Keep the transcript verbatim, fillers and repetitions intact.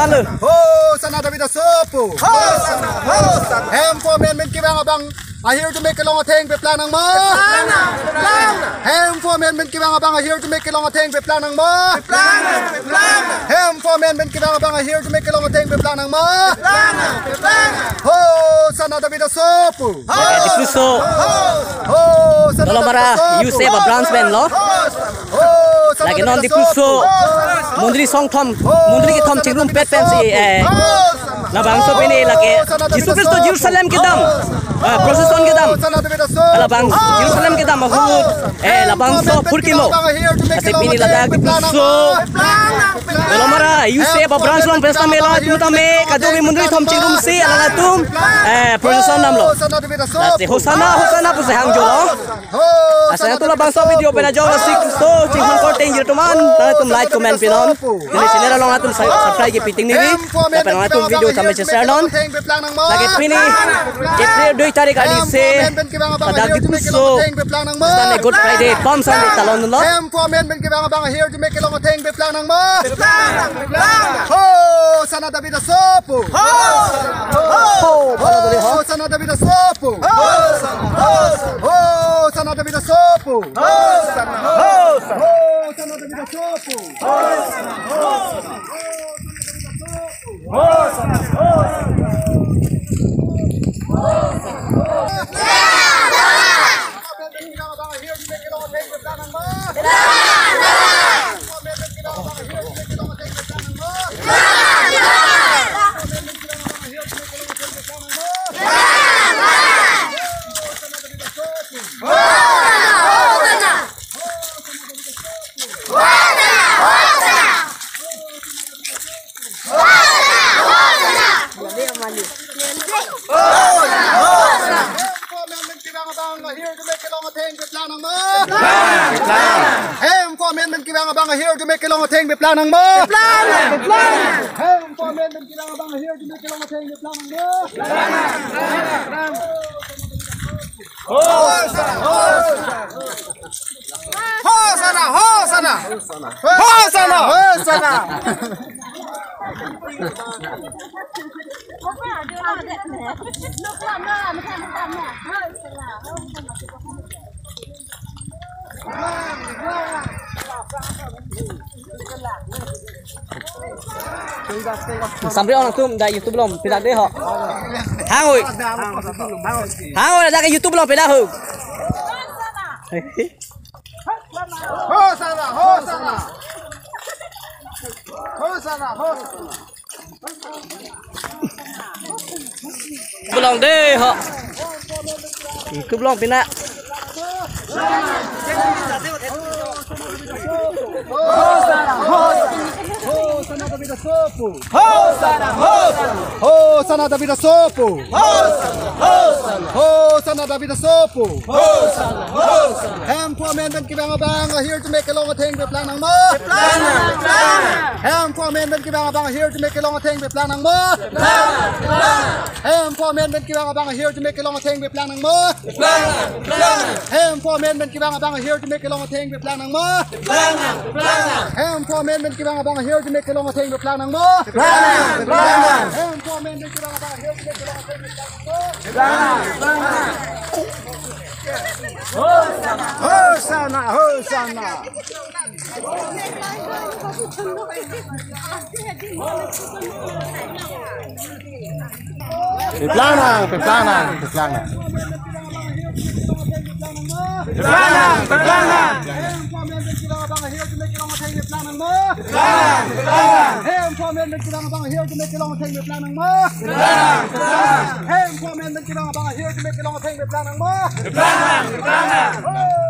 plan le. Ho sana David Sopo. Ho sana ho sana. Hem for men men kibang abang. I here to make a long thing be planang mo. Plana, plana. Hem for men men kibang abang. I here to make a long thing be planang mo. Plana, plana. Hem for men men kibang abang. I here to make a long thing be planang mo. Plana, plana. Ho sana David Sopo. Ho so. Ho sana. Kalau bara you save a branch man lo. Ho sana. Lagi non dipuso. Mundri song thom. Mundri ki thom chingrum pet pensi eh. Na bangso pini lagi. Yesus Kristus Jerusalem ke dam. Procession ke dam. Ala bang Jerusalem ke dam mahut. Eh la bangso purkimo. Asi pini lada dipuso. Kalau mara you save a branch long pesta mela tuta me kadu mi mundri thom chingrum si ala tum. Eh procession dam lo. Asi hosana hosana puse hang jo lo. Asa tu la bangso video pena jo la sik so chingrum korting jirtuman. Tana tum like comment pinon. Ini channel long atum subscribe ke piting ni. Dapat long atum video sampai share non. Lagi pini April dua tarik hari se pada dipuso. Stane Good Friday pom Sunday talon lo. Em for men men kibang abang here to make a long thing be planang mo. Ho sana David Sopo. Ho ho sana David Sopo. Ho ho sana David Sopo. Ho sana ho sana David Sopo. Ho ho sana ho Hem for men men kibang abang here to make a long thing be planang mo. Plana, plana. Hem for men men kibang abang here to make a long thing be planang mo. Plana, plana. Ho sana, ho sana. Ho sana, ho sana. Ho sana, ho sana. Sampai orang tu dah YouTube belum? Tidak deh ho. Hangoi. Hangoi dah ke YouTube belum? Tidak ho. Ho sana, ho sana. Ho sana, ho sana. Belum deh ho. YouTube belum pina. Ho sana, ho sana David Sopo. Ho sana, ho sana. Ho sana David Sopo. Ho sana, ho sana. Ho sana David Sopo. Ho sana, ho sana. Hem for men men kibang abang here to make a long thing be planang mo. Plana, plana. Hem for men men kibang abang here to make a long thing be planang mo. Plana, plana. Hem for men men kibang abang here to make a long thing be planang mo. Plana, plana. Hem for men men kibang abang here to make a long thing be planang mo. Plana, plana. Hem for men men kibang abang here to make a long thing be planang mo. Plana, plana. Hem for men men kibang abang here to make a long thing be planang mo. Plana, plana. Hosana, Hosana. Peplanang, peplanang, peplanang. Peplanang, peplanang. Hem for men men kibang abang here to make a long thing be planang mo. Peplanang, peplanang. Hem for men men kibang abang here to make a long thing be planang mo. Peplanang, peplanang.